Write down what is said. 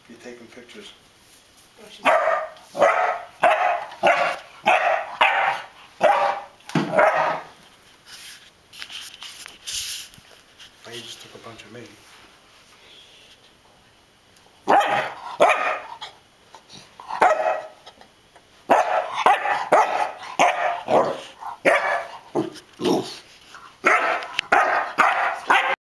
You're taking pictures. Oh, she's... Now you just took a bunch of me.